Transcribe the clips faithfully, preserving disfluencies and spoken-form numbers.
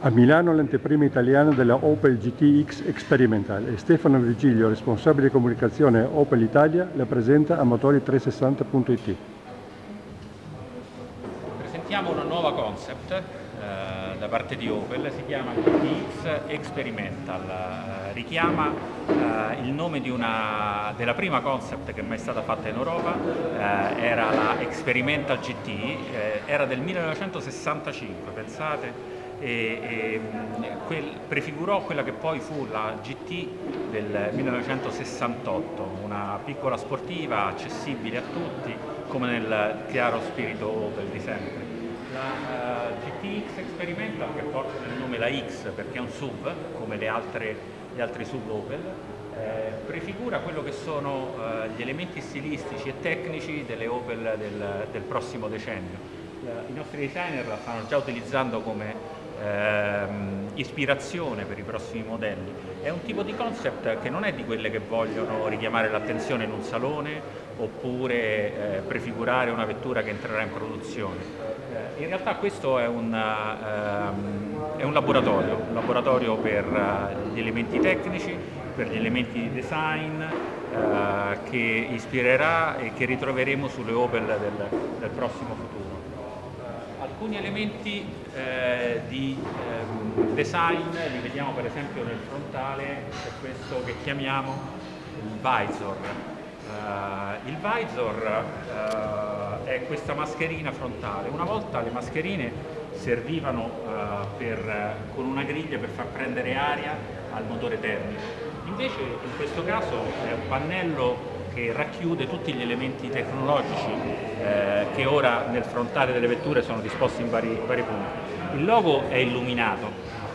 A Milano l'anteprima italiana della Opel G T X Experimental e Stefano Virgilio, responsabile comunicazione Opel Italia, la presenta a motori trecentosessanta punto it. Presentiamo una nuova concept eh, da parte di Opel, si chiama G T X Experimental, eh, richiama eh, il nome di una, della prima concept che mai è stata fatta in Europa, eh, era la Experimental G T, eh, era del millenovecentosessantacinque, pensate. E, e quel, prefigurò quella che poi fu la G T del millenovecentosessantotto, una piccola sportiva accessibile a tutti, come nel chiaro spirito Opel di sempre. La uh, G T X Experimental, che porta nel nome la X perché è un S U V, come le altre, gli altri S U V Opel, eh, prefigura quello che sono uh, gli elementi stilistici e tecnici delle Opel del, del prossimo decennio. I nostri designer la stanno già utilizzando come ehm, ispirazione per i prossimi modelli. È un tipo di concept che non è di quelle che vogliono richiamare l'attenzione in un salone oppure eh, prefigurare una vettura che entrerà in produzione. Eh, in realtà questo è un, ehm, è un laboratorio, un laboratorio per uh, gli elementi tecnici, per gli elementi di design, eh, che ispirerà e che ritroveremo sulle Opel del, del prossimo futuro. Alcuni elementi eh, di eh, design li vediamo per esempio nel frontale, c'è questo che chiamiamo il visor. Uh, il visor uh, è questa mascherina frontale. Una volta le mascherine servivano uh, per, con una griglia per far prendere aria al motore termico. Invece in questo caso è un pannello che racchiude tutti gli elementi tecnologici eh, che ora nel frontale delle vetture sono disposti in vari, vari punti. Il logo è illuminato,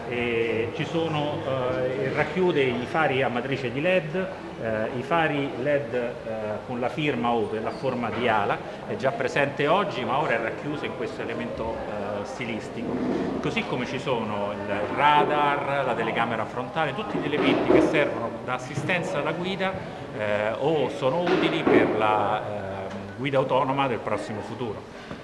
e ci sono, eh, racchiude i fari a matrice di L E D, eh, i fari L E D eh, con la firma Opel a forma di ala, è già presente oggi ma ora è racchiuso in questo elemento eh, stilistico. Così come ci sono il radar, la telecamera frontale, tutti gli elementi che servono da assistenza alla guida Eh, o sono utili per la eh, guida autonoma del prossimo futuro.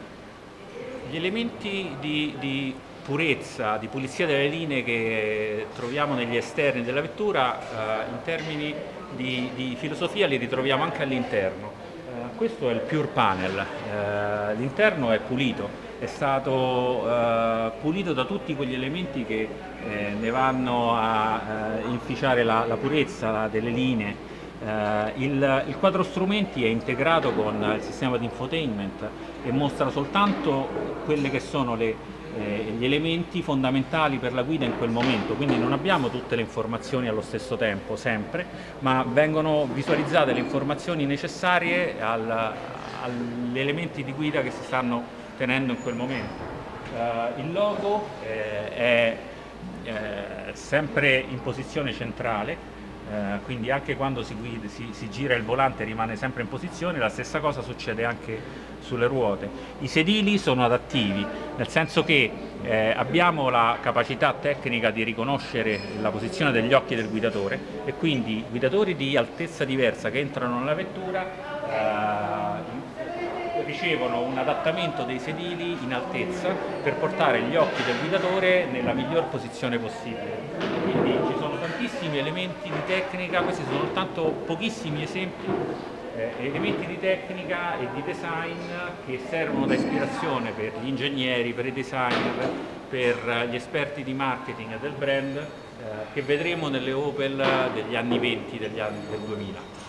Gli elementi di, di purezza, di pulizia delle linee che troviamo negli esterni della vettura, eh, in termini di, di filosofia li ritroviamo anche all'interno. Eh, questo è il Pure Panel, eh, l'interno è pulito, è stato eh, pulito da tutti quegli elementi che eh, ne vanno a eh, inficiare la, la purezza delle linee. Uh, il, il quadro strumenti è integrato con il sistema di infotainment e mostra soltanto quelli che sono le, eh, gli elementi fondamentali per la guida in quel momento, quindi non abbiamo tutte le informazioni allo stesso tempo, sempre, ma vengono visualizzate le informazioni necessarie al, agli elementi di guida che si stanno tenendo in quel momento. Uh, il logo eh, è eh, sempre in posizione centrale. Uh, quindi anche quando si, guida, si, si gira il volante rimane sempre in posizione, la stessa cosa succede anche sulle ruote. I sedili sono adattivi, nel senso che eh, abbiamo la capacità tecnica di riconoscere la posizione degli occhi del guidatore e quindi guidatori di altezza diversa che entrano nella vettura uh, ricevono un adattamento dei sedili in altezza per portare gli occhi del guidatore nella miglior posizione possibile. Quindi ci sono tantissimi elementi di tecnica, questi sono soltanto pochissimi esempi, eh, elementi di tecnica e di design che servono da ispirazione per gli ingegneri, per i designer, per gli esperti di marketing del brand, eh, che vedremo nelle Opel degli anni venti, degli anni del duemila.